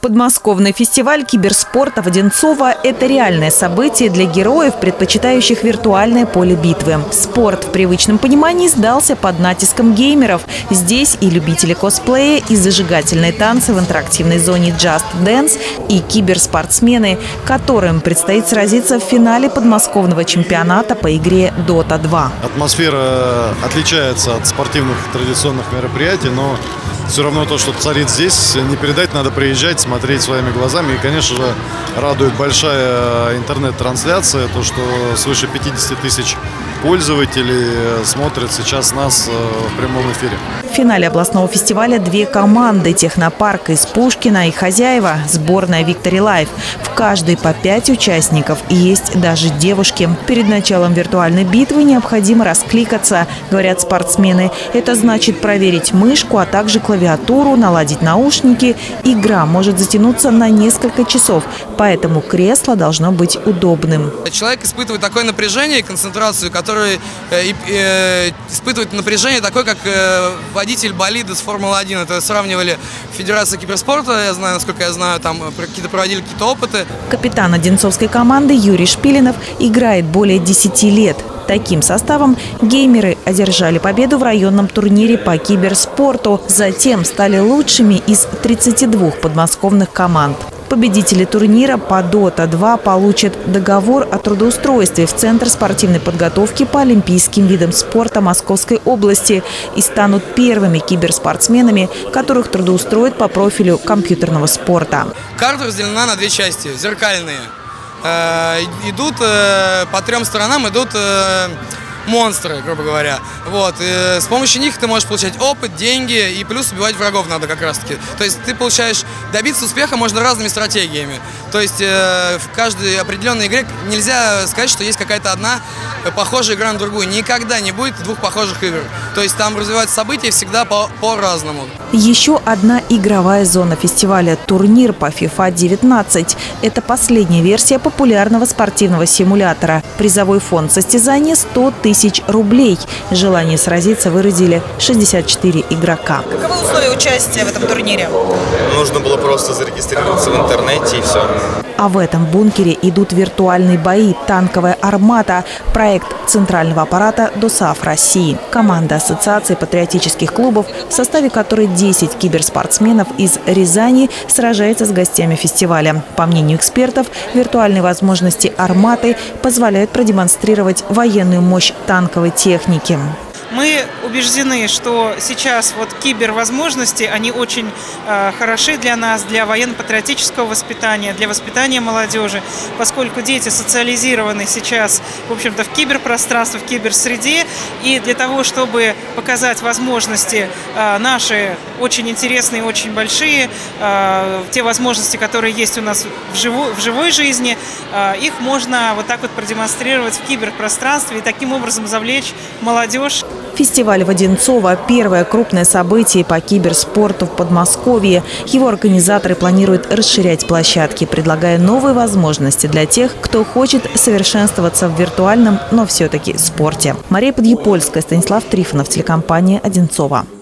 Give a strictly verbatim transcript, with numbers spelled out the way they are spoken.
Подмосковный фестиваль киберспорта в Одинцово – это реальное событие для героев, предпочитающих виртуальное поле битвы. Спорт в привычном понимании сдался под натиском геймеров. Здесь и любители косплея, и зажигательные танцы в интерактивной зоне Just Dance, и киберспортсмены, которым предстоит сразиться в финале подмосковного чемпионата по игре Дота два. Атмосфера отличается от спортивных традиционных мероприятий, но все равно то, что царит здесь, не передать, надо приезжать, смотреть своими глазами. И, конечно же, радует большая интернет-трансляция, то, что свыше пятидесяти тысяч пользователей смотрят сейчас нас в прямом эфире. В финале областного фестиваля две команды – Технопарк из Пушкина и хозяева – сборная Victory Life. В каждой по пять участников, и есть даже девушки. Перед началом виртуальной битвы необходимо раскликаться, говорят спортсмены. Это значит проверить мышку, а также клавиатуру, наладить наушники. Игра может затянуться на несколько часов, поэтому кресло должно быть удобным. Человек испытывает такое напряжение и концентрацию, который э, э, испытывает напряжение такое, как э, водитель болида с Формулы один. Это сравнивали Федерация киберспорта, я знаю, насколько я знаю, там какие-то проводили какие-то опыты. Капитан одинцовской команды Юрий Шпилинов играет более десяти лет. Таким составом геймеры одержали победу в районном турнире по киберспорту. Затем стали лучшими из тридцати двух подмосковных команд. Победители турнира по Дота два получат договор о трудоустройстве в Центр спортивной подготовки по олимпийским видам спорта Московской области и станут первыми киберспортсменами, которых трудоустроят по профилю компьютерного спорта. Карта разделена на две части, зеркальные. Э, идут э, по трем сторонам идут э, монстры, грубо говоря. Вот. И с помощью них ты можешь получать опыт, деньги и плюс убивать врагов надо как раз таки. То есть ты получаешь, добиться успеха можно разными стратегиями. То есть э, в каждой определенной игре нельзя сказать, что есть какая-то одна похожая игра на другую. Никогда не будет двух похожих игр. То есть там развиваются события всегда по- по-разному. Еще одна игровая зона фестиваля – турнир по FIFA девятнадцать. Это последняя версия популярного спортивного симулятора. Призовой фонд состязания – сто тысяч рублей. Желание сразиться выразили шестьдесят четыре игрока. Каковы условия участия в этом турнире? Нужно было просто зарегистрироваться в интернете и все. А в этом бункере идут виртуальные бои «Танковая армата» – проект центрального аппарата ДОСААФ России. Команда Ассоциации патриотических клубов, в составе которой десять киберспортсменов из Рязани, сражается с гостями фестиваля. По мнению экспертов, виртуальные возможности «Арматы» позволяют продемонстрировать военную мощь танковой техники. Мы убеждены, что сейчас вот кибервозможности, они очень э, хороши для нас, для военно-патриотического воспитания, для воспитания молодежи, поскольку дети социализированы сейчас, в общем-то, в киберпространстве, в киберсреде, и для того, чтобы показать возможности э, наши очень интересные, очень большие, э, те возможности, которые есть у нас в, живу, в живой жизни, э, их можно вот так вот продемонстрировать в киберпространстве и таким образом завлечь молодежь. Фестиваль в Одинцово – первое крупное событие по киберспорту в Подмосковье. Его организаторы планируют расширять площадки, предлагая новые возможности для тех, кто хочет совершенствоваться в виртуальном, но все-таки спорте. Мария Подъепольская, Станислав Трифонов, телекомпания «Одинцово».